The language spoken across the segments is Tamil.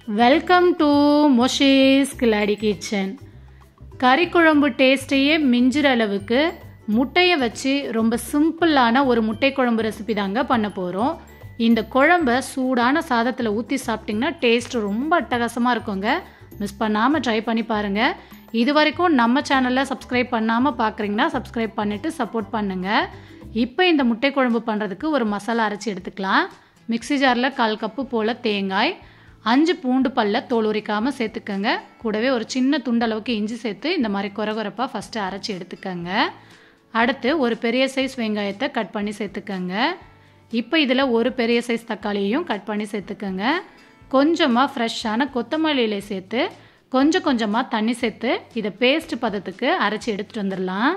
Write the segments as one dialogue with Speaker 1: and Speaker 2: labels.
Speaker 1: Welcome to Moses Glady kitchen. கறி குழம்பு டேஸ்ட்டையே மிஞ்சுற அளவுக்கு முட்டையை வச்சு ரொம்ப சிம்பிளான ஒரு முட்டை குழம்பு ரெசிபி தாங்க பண்ண போகிறோம். இந்த குழம்பை சூடான சாதத்தில் ஊற்றி சாப்பிட்டிங்கன்னா டேஸ்ட் ரொம்ப அட்டகாசமாக இருக்குங்க. மிஸ் பண்ணாமல் ட்ரை பண்ணி பாருங்கள். இது வரைக்கும் நம்ம சேனலில் சப்ஸ்கிரைப் பண்ணாமல் பார்க்குறீங்கன்னா சப்ஸ்கிரைப் பண்ணிவிட்டு சப்போர்ட் பண்ணுங்கள். இப்போ இந்த முட்டை குழம்பு பண்ணுறதுக்கு ஒரு மசாலா அரைச்சி எடுத்துக்கலாம். மிக்ஸி ஜாரில் 1/4 கப்பு போல் தேங்காய், 5 பூண்டு பல்ல தோல் உரிக்காமல் சேர்த்துக்கங்க. கூடவே ஒரு சின்ன துண்டளவுக்கு இஞ்சி சேர்த்து இந்த மாதிரி கொரகொரப்பாக ஃபஸ்ட்டு அரைச்சி எடுத்துக்கங்க. அடுத்து ஒரு பெரிய சைஸ் வெங்காயத்தை கட் பண்ணி சேர்த்துக்கங்க. இப்போ இதில் ஒரு பெரிய சைஸ் தக்காளியையும் கட் பண்ணி சேர்த்துக்கங்க. கொஞ்சமாக ஃப்ரெஷ்ஷான கொத்தமல்லி இலை சேர்த்து கொஞ்சம் கொஞ்சமாக தண்ணி சேர்த்து இதை பேஸ்ட் பதத்துக்கு அரைச்சி எடுத்துகிட்டு வந்துடலாம்.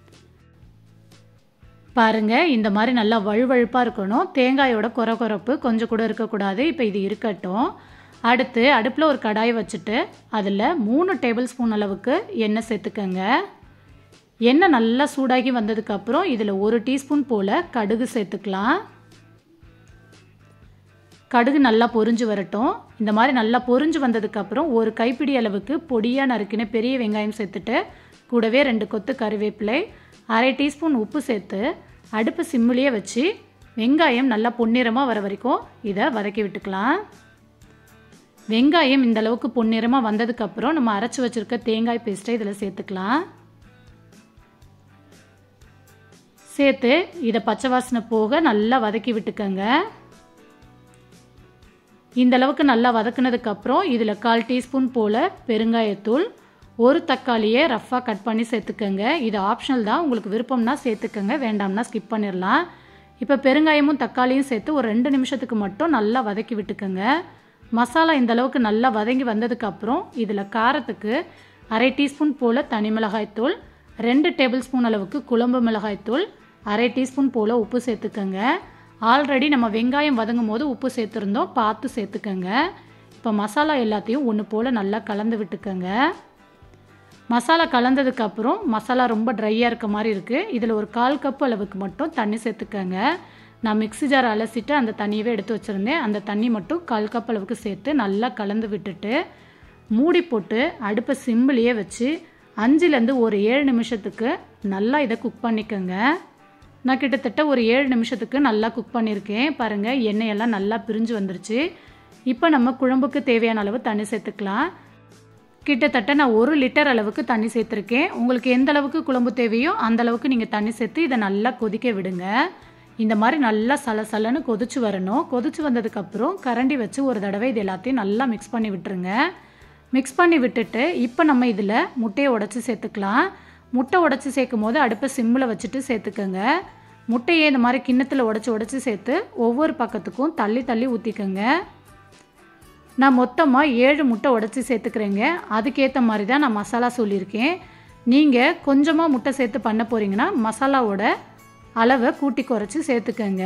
Speaker 1: பாருங்கள், இந்த மாதிரி நல்லா வழுவழுப்பாக இருக்கணும். தேங்காயோட கொரகொரப்பு கொஞ்சம் கூட இருக்கக்கூடாது. இப்போ இது இருக்கட்டும். அடுத்து அடுப்பில் ஒரு கடாய் வச்சுட்டு அதில் 3 டேபிள் ஸ்பூன் அளவுக்கு எண்ணெய் சேர்த்துக்கங்க. எண்ணெய் நல்லா சூடாகி வந்ததுக்கப்புறம் இதில் 1 டீஸ்பூன் போல் கடுகு சேர்த்துக்கலாம். கடுகு நல்லா பொரிஞ்சு வரட்டும். இந்த மாதிரி நல்லா பொரிஞ்சு வந்ததுக்கப்புறம் ஒரு கைப்பிடி அளவுக்கு பொடியாக நறுக்கின பெரிய வெங்காயம் சேர்த்துட்டு கூடவே 2 கொத்து கறிவேப்பிலை, 1/2 டீஸ்பூன் உப்பு சேர்த்து அடுப்பு சிம்மிலேயே வச்சு வெங்காயம் நல்லா பொன்னிறமாக வர வரைக்கும் இதை வதக்கி விட்டுக்கலாம். வெங்காயம் இந்த அளவுக்கு பொன்னிறமாக வந்ததுக்கப்புறம் நம்ம அரைச்சி வச்சுருக்க தேங்காய் பேஸ்ட்டை இதில் சேர்த்துக்கலாம். சேர்த்து இதை பச்சை வாசனை போக நல்லா வதக்கி விட்டுக்கங்க. இந்த அளவுக்கு நல்லா வதக்குனதுக்கப்புறம் இதில் 1/4 டீஸ்பூன் போல் பெருங்காயத்தூள், ஒரு தக்காளியை ரஃப்பாக கட் பண்ணி சேர்த்துக்கங்க. இது ஆப்ஷனல் தான், உங்களுக்கு விருப்பம்னா சேர்த்துக்கங்க, வேண்டாம்னா ஸ்கிப் பண்ணிடலாம். இப்போ பெருங்காயமும் தக்காளியும் சேர்த்து ஒரு 2 நிமிஷத்துக்கு மட்டும் நல்லா வதக்கி விட்டுக்கங்க. மசாலா இந்த அளவுக்கு நல்லா வதங்கி வந்ததுக்கப்புறம் இதில் காரத்துக்கு 1/2 டீஸ்பூன் போல் தனி மிளகாய்த்தூள், 2 டேபிள் ஸ்பூன் அளவுக்கு குழம்பு மிளகாய்த்தூள், 1/2 டீஸ்பூன் போல் உப்பு சேர்த்துக்கங்க. ஆல்ரெடி நம்ம வெங்காயம் வதங்கும் போது உப்பு சேர்த்துருந்தோம், பார்த்து சேர்த்துக்கங்க. இப்போ மசாலா எல்லாத்தையும் ஒன்று போல் நல்லா கலந்து விட்டுக்கங்க. மசாலா கலந்ததுக்கப்புறம் மசாலா ரொம்ப ட்ரையாக இருக்க மாதிரி இருக்குது. இதில் ஒரு 1/4 கப் அளவுக்கு மட்டும் தண்ணி சேர்த்துக்கங்க. நான் மிக்ஸி ஜார் அலசிட்டு அந்த தண்ணியவே எடுத்து வச்சுருந்தேன். அந்த தண்ணி மட்டும் 1/4 கப் அளவுக்கு சேர்த்து நல்லா கலந்து விட்டுட்டு மூடி போட்டு அடுப்பை சிம்மிலேயே வச்சு 5லேருந்து ஒரு 7 நிமிஷத்துக்கு நல்லா இதை குக் பண்ணிக்கோங்க. நான் கிட்டத்தட்ட ஒரு 7 நிமிஷத்துக்கு நல்லா குக் பண்ணியிருக்கேன். பாருங்கள், எண்ணெயெல்லாம் நல்லா பிரிஞ்சு வந்துருச்சு. இப்போ நம்ம குழம்புக்கு தேவையான அளவு தண்ணி சேர்த்துக்கலாம். கிட்டத்தட்ட நான் 1 லிட்டர் அளவுக்கு தண்ணி சேர்த்துருக்கேன். உங்களுக்கு எந்த அளவுக்கு குழம்பு தேவையோ அந்த அளவுக்கு நீங்கள் தண்ணி சேர்த்து இதை நல்லா கொதிக்க விடுங்க. இந்த மாதிரி நல்லா சலசலன்னு கொதிச்சு வரணும். கொதிச்சு வந்ததுக்கப்புறம் கரண்டி வச்சு ஒரு தடவை இது எல்லாத்தையும் நல்லா மிக்ஸ் பண்ணி விட்டுருங்க. மிக்ஸ் பண்ணி விட்டுட்டு இப்போ நம்ம இதில் முட்டையை உடச்சி சேர்த்துக்கலாம். முட்டை உடச்சி சேர்க்கும் போது அடுப்பை சிம்மில் வச்சுட்டு சேர்த்துக்கங்க. முட்டையை இந்த மாதிரி கிண்ணத்தில் உடச்சி சேர்த்து ஒவ்வொரு பக்கத்துக்கும் தள்ளி தள்ளி ஊற்றிக்கங்க. நான் மொத்தமாக 7 முட்டை உடச்சி சேர்த்துக்கிறேங்க. அதுக்கேற்ற மாதிரி தான் நான் மசாலா சொல்லியிருக்கேன். நீங்கள் கொஞ்சமாக முட்டை சேர்த்து பண்ண போகிறீங்கன்னா மசாலாவோட அளவை கூட்டி குறைச்சி சேர்த்துக்கங்க.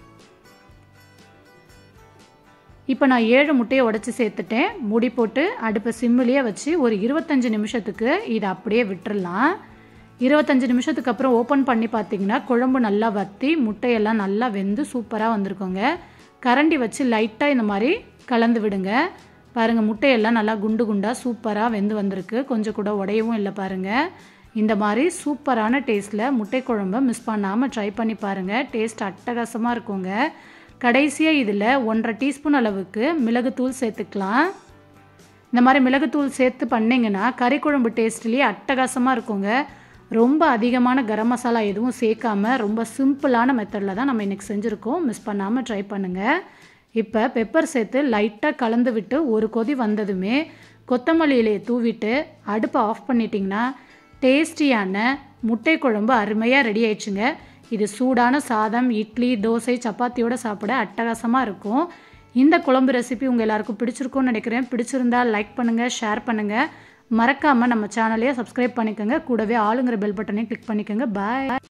Speaker 1: இப்போ நான் 7 முட்டையை உடச்சி சேர்த்துட்டேன். மூடி போட்டு அடுப்பை சிம்மிலேயே வச்சு ஒரு 25 நிமிஷத்துக்கு இதை அப்படியே விட்டுடலாம். 25 நிமிஷத்துக்கு அப்புறம் ஓப்பன் பண்ணி பார்த்தீங்கன்னா குழம்பு நல்லா வற்றி முட்டையெல்லாம் நல்லா வெந்து சூப்பராக வந்திருக்கோங்க. கரண்டி வச்சு லைட்டாக இந்த மாதிரி கலந்து விடுங்க. பாருங்கள், முட்டையெல்லாம் நல்லா குண்டு குண்டாக சூப்பராக வெந்து வந்திருக்கு. கொஞ்சம் கூட உடையவும் இல்லை. பாருங்கள், இந்த மாதிரி சூப்பரான டேஸ்ட்டில் முட்டை குழம்பை மிஸ் பண்ணாமல் ட்ரை பண்ணி பாருங்கள். டேஸ்ட் அட்டகாசமாக இருக்குங்க. கடைசியாக இதில் 1/2 டீஸ்பூன் அளவுக்கு மிளகுத்தூள் சேர்த்துக்கலாம். இந்த மாதிரி மிளகுத்தூள் சேர்த்து பண்ணிங்கன்னா கறி குழம்பு டேஸ்ட்லேயே அட்டகாசமாக இருக்குங்க. ரொம்ப அதிகமான கரம் மசாலா எதுவும் சேர்க்காம ரொம்ப சிம்பிளான மெத்தடில் தான் நம்ம இன்றைக்கி செஞ்சுருக்கோம். மிஸ் பண்ணாமல் ட்ரை பண்ணுங்கள். இப்போ பெப்பர் சேர்த்து லைட்டாக கலந்து விட்டு ஒரு கொதி வந்ததுமே கொத்தமல்லி இலையை தூவிட்டு அடுப்பை ஆஃப் பண்ணிட்டிங்கன்னா டேஸ்டியான முட்டை குழம்பு அருமையாக ரெடி ஆயிடுச்சுங்க. இது சூடான சாதம், இட்லி, தோசை, சப்பாத்தியோடு சாப்பிட அட்டகாசமாக இருக்கும். இந்த குழம்பு ரெசிபி உங்கள் எல்லாருக்கும் பிடிச்சிருக்கும்னு நினைக்கிறேன். பிடிச்சிருந்தால் லைக் பண்ணுங்கள், ஷேர் பண்ணுங்கள். மறக்காமல் நம்ம சேனலையே சப்ஸ்கிரைப் பண்ணிக்கோங்க. கூடவே ஆளுங்கிற பெல் பட்டனையும் கிளிக் பண்ணிக்கோங்க. பாய்.